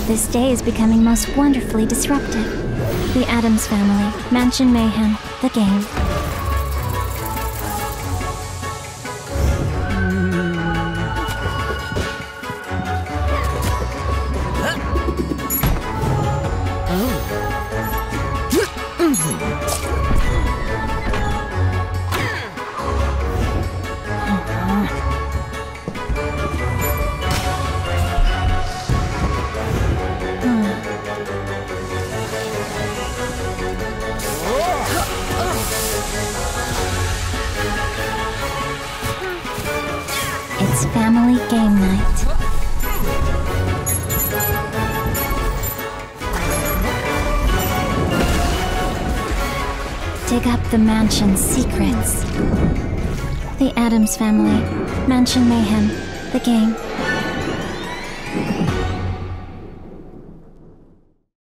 This day is becoming most wonderfully disruptive. The Addams Family Mansion Mayhem, the game. It's family game night. Dig up the mansion's secrets. The Addams Family Mansion Mayhem, the game.